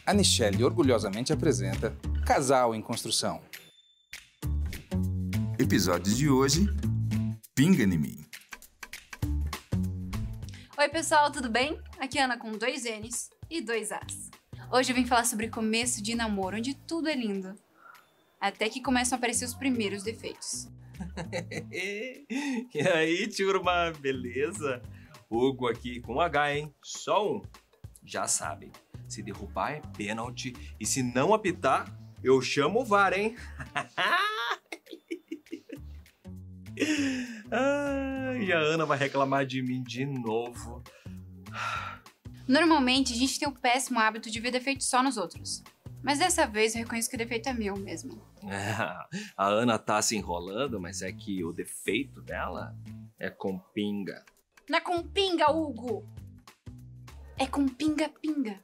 A Nichelle orgulhosamente apresenta Casal em Construção. Episódio de hoje: Pinga em mim. Oi pessoal, tudo bem? Aqui é Ana com 2 N's e 2 A's. Hoje eu vim falar sobre começo de namoro, onde tudo é lindo. Até que começam a aparecer os primeiros defeitos. E aí, turma, beleza? Hugo aqui com H, hein? Só um. Já sabem, se derrubar é pênalti e se não apitar, eu chamo o VAR, hein? E a Ana vai reclamar de mim de novo. Normalmente a gente tem o péssimo hábito de ver defeitos só nos outros. Mas dessa vez eu reconheço que o defeito é meu mesmo. A Ana tá se enrolando, mas é que o defeito dela é com pinga. Não é com pinga, Hugo! É com pinga-pinga.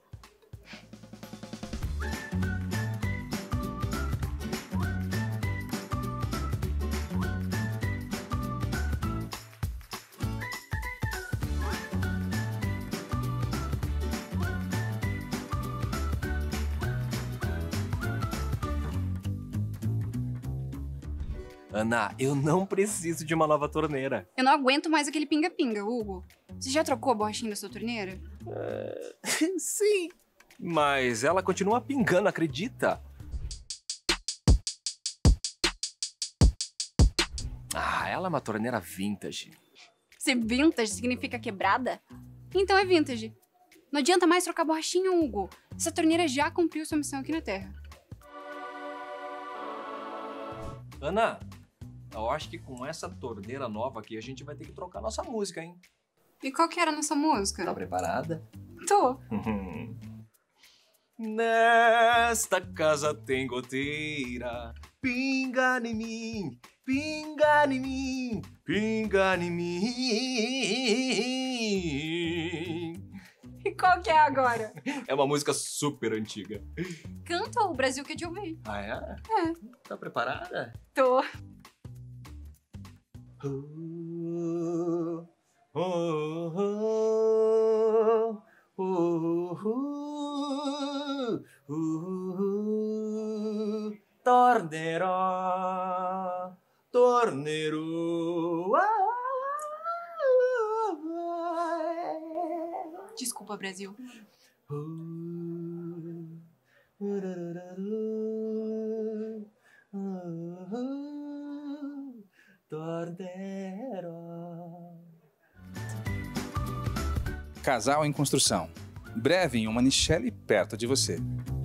Ana, eu não preciso de uma nova torneira. Eu não aguento mais aquele pinga-pinga, Hugo. Você já trocou a borrachinha da sua torneira? Sim, mas ela continua pingando, acredita? Ela é uma torneira vintage. Se vintage significa quebrada, então é vintage. Não adianta mais trocar a borrachinha, Hugo. Essa torneira já cumpriu sua missão aqui na Terra. Ana, eu acho que com essa torneira nova aqui a gente vai ter que trocar nossa música, hein? E qual que era a nossa música? Tá preparada? Tô. Nesta casa tem goteira, pinga em mim, pinga em mim, pinga em mim. E qual que é agora? É uma música super antiga. Canta o Brasil quer te ouvir. Ah, é? É. Tá preparada? Tô. Torneiro, torneiro. Desculpa, Brasil. Torneiro. Casal em Construção. Breve em uma Nichelle perto de você.